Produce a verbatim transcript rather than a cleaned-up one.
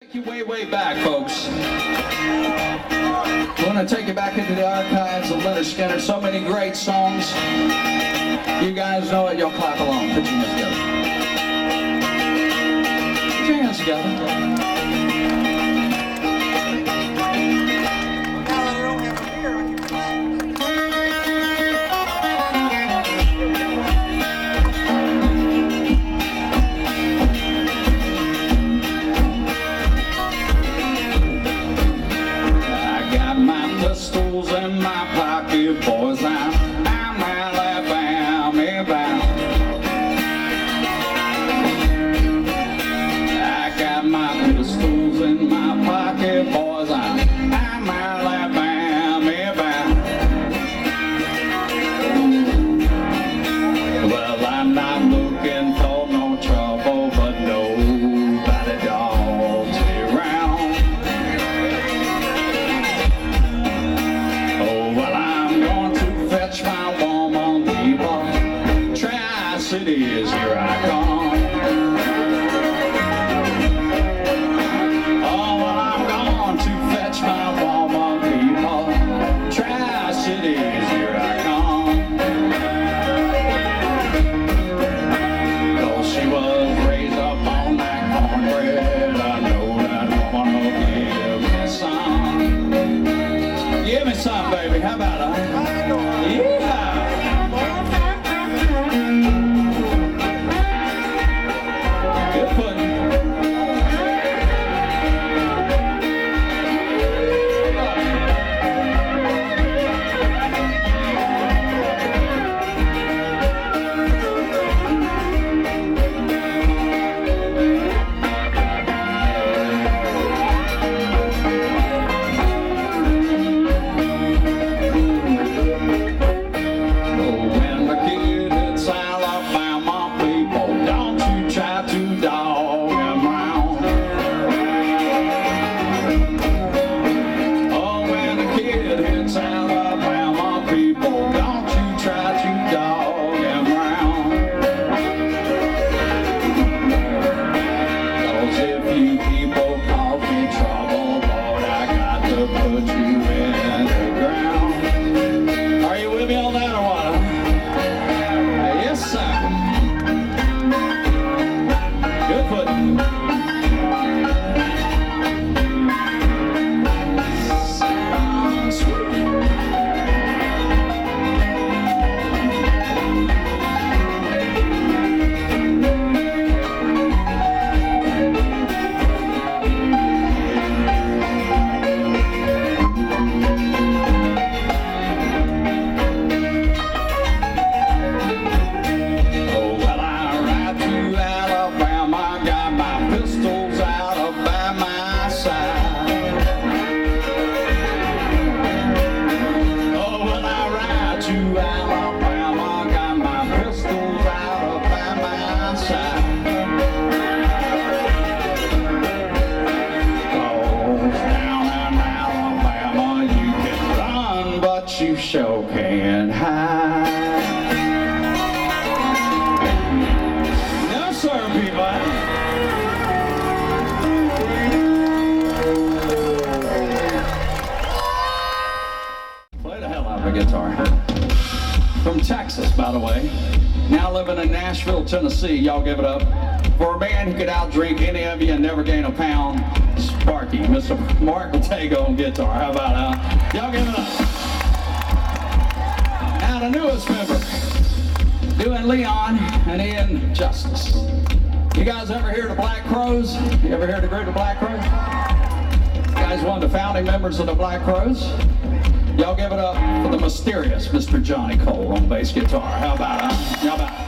Take you way, way back, folks. I want to take you back into the archives of Lynyrd Skynyrd. So many great songs. You guys know it. Y'all clap along. Put your hands together. Put your hands together. Pistols in my pocket, boys, I'm, I'm Alabama bound. I got my pistols in my pocket, boys, I'm, I'm Alabama bound. Well, I'm not looking for no trouble, but nobody dogs me around. My woman, people, Tri-Cities, here I come. Oh, well, I'm going to fetch my woman, people, Tri-Cities, here I come. Though she was raised up on that cornbread, I know that woman will give me some. Give me some, baby, how about that? You sure can hide. No, sir, people. Play the hell out of a guitar. From Texas, by the way. Now living in Nashville, Tennessee. Y'all give it up. For a man who could outdrink any of you and never gain a pound, Sparky, Mister Mark Ortega on guitar. How about that? Y'all give it up. Now the newest member, doing Leon and Ian Justice. You guys ever hear the Black Crowes? You ever hear the group of Black Crowes? You guys one of the founding members of the Black Crowes? Y'all give it up for the mysterious Mister Johnny Cole on bass guitar. How about that? How about